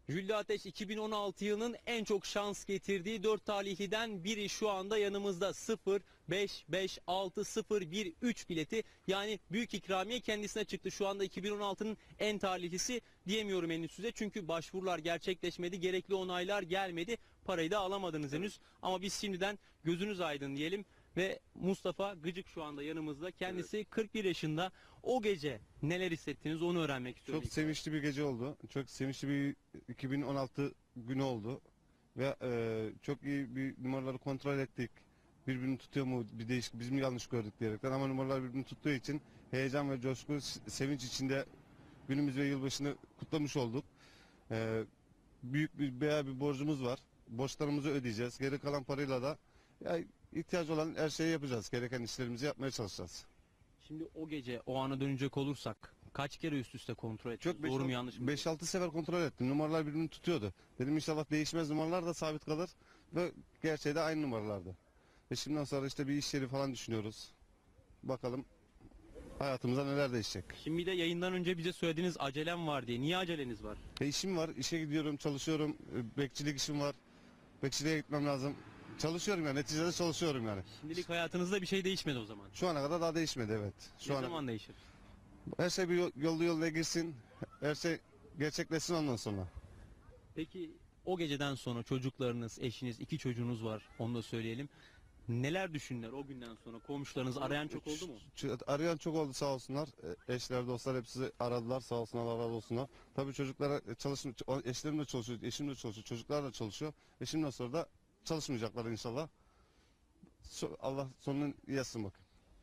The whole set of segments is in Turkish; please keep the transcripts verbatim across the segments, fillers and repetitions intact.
Jülde Ateş iki bin on altı yılının en çok şans getirdiği dört talihliden biri şu anda yanımızda. Sıfır beş beş altı sıfır bir üç bileti, yani büyük ikramiye kendisine çıktı. Şu anda iki bin on altının en talihlisi diyemiyorum henüz size, çünkü başvurular gerçekleşmedi, gerekli onaylar gelmedi, parayı da alamadınız henüz. Ama biz şimdiden gözünüz aydın diyelim. Ve Mustafa Gıcık şu anda yanımızda. Kendisi evet. kırk bir yaşında. O gece neler hissettiniz onu öğrenmek istiyorum. Çok sevinçli bir gece oldu. Çok sevinçli bir iki bin on altı günü oldu. Ve e, çok iyi bir numaraları kontrol ettik. Birbirini tutuyor mu, bir değişik, biz mi yanlış gördük diyerekten, ama numaralar birbirini tuttuğu için heyecan ve coşku, sevinç içinde günümüz ve yılbaşını kutlamış olduk. E, büyük bir bayağı bir borcumuz var. Borçlarımızı ödeyeceğiz. Geri kalan parayla da ya, ihtiyaç olan her şeyi yapacağız. Gereken işlerimizi yapmaya çalışacağız. Şimdi o gece, o ana dönecek olursak kaç kere üst üste kontrol ettiniz? Çok Doğru mu yanlış mı? beş altı sefer kontrol ettim. Numaralar birbirini tutuyordu. Dedim inşallah değişmez, numaralar da sabit kalır ve gerçeği de aynı numaralardı. Ve şimdiden sonra işte bir iş yeri falan düşünüyoruz. Bakalım hayatımızda neler değişecek. Şimdi de yayından önce bize söylediğiniz acelem var diye. Niye aceleniz var? E işim var, işe gidiyorum, çalışıyorum. E, Bekçilik işim var. Bekçiliğe gitmem lazım. Çalışıyorum yani, neticede çalışıyorum yani. Şimdilik hayatınızda bir şey değişmedi o zaman. Şu ana kadar daha değişmedi, evet. Şu Ne ana... zaman değişir? Her şey bir yol- yollu yoluna girsin. Her şey gerçekleşsin ondan sonra. Peki o geceden sonra çocuklarınız, eşiniz, iki çocuğunuz var, onu da söyleyelim. Neler düşündüler o günden sonra? Komşularınız arayan çok oldu mu? Ç- Arayan çok oldu, sağ olsunlar. E, Eşler, dostlar hepsi aradılar, sağ olsunlar, Allah razı olsunlar. Tabii çocuklara e, çalışma, ç- eşlerim de çalışıyor, eşim de çalışıyor, çocuklar da çalışıyor. Ve şimdiden sonra da çalışmayacaklar inşallah. So- Allah sonunu yazsın bak.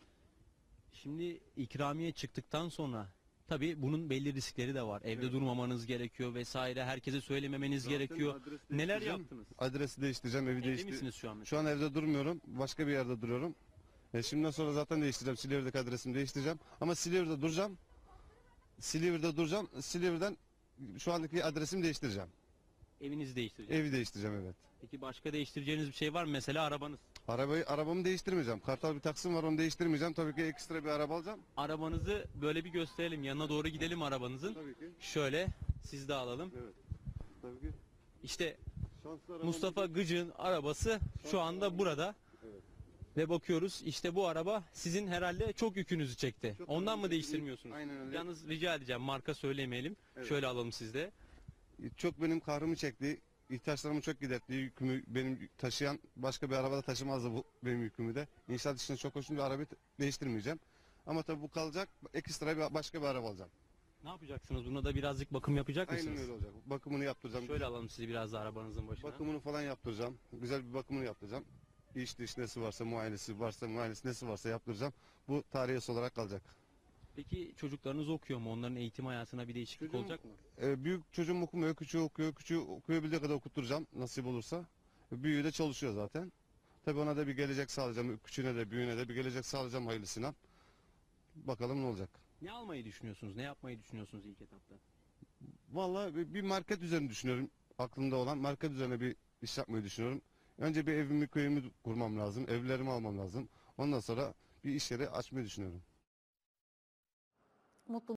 Şimdi ikramiye çıktıktan sonra tabii bunun belli riskleri de var. Evde Evet. durmamanız gerekiyor vesaire. Herkese söylememeniz Zaten gerekiyor. adres Neler değiştireceğim. yaptınız? Adresi değiştireceğim, evi Evde değiştir. misiniz şu an? Şu an evde durmuyorum, başka bir yerde duruyorum. E, şimdiden sonra zaten değiştireceğim, Silivri'deki adresimi değiştireceğim. Ama Silivri'de duracağım. Silivri'de duracağım. Silivri'den şu andaki adresimi değiştireceğim. Evinizi değiştireceksiniz. Evi değiştireceğim, evet. Peki başka değiştireceğiniz bir şey var mı? Mesela arabanız. Arabayı arabamı değiştirmeyeceğim. Kartal bir Taksim var, onu değiştirmeyeceğim. Tabii ki ekstra bir araba alacağım. Arabanızı böyle bir gösterelim. Yanına doğru gidelim arabanızın. Tabii ki. Şöyle siz de alalım. Evet. Tabii ki. İşte Şanslı arabam. Mustafa Gıcık'ın arabası şu anda burada. Evet. Ve bakıyoruz, işte bu araba sizin herhalde çok yükünüzü çekti. Çok Ondan mı önemli. değiştirmiyorsunuz? Aynen öyle. Yalnız rica edeceğim, marka söylemeyelim. Evet. Şöyle alalım sizde. Çok benim kahrımı çekti. İhtiyaçlarımı çok giderdi. Yükümü benim taşıyan başka bir arabada taşımazdı bu benim yükümü de. İnşaat işine çok hoşum, bir arabayı değiştirmeyeceğim. Ama tabii bu kalacak. Ekstra bir başka bir araba alacağım. Ne yapacaksınız? Buna da birazcık bakım yapacak mısınız? Aynen öyle olacak. Bakımını yaptıracağım. Şöyle alalım sizi biraz da arabanızın başına. Bakımını falan yaptıracağım. Güzel bir bakımını yaptıracağım. İç dış nesi varsa, muayenesi varsa, muayenesi nesi varsa yaptıracağım. Bu tarihiyesi olarak kalacak. Peki çocuklarınız okuyor mu? Onların eğitim hayatına bir değişiklik Çocuğum- olacak mı? Ee, büyük çocuğum okumuyor, küçüğü okuyor. Küçüğü okuyabildiği kadar okutturacağım nasip olursa. Büyüğü de çalışıyor zaten. Tabii ona da bir gelecek sağlayacağım. Küçüğüne de büyüğüne de bir gelecek sağlayacağım hayırlısıyla. Bakalım ne olacak. Ne almayı düşünüyorsunuz? Ne yapmayı düşünüyorsunuz ilk etapta? Vallahi bir- bir market üzerine düşünüyorum. Aklımda olan market üzerine bir iş yapmayı düşünüyorum. Önce bir evimi, köyümü kurmam lazım. Evlerimi almam lazım. Ondan sonra bir iş yeri açmayı düşünüyorum. Mutlu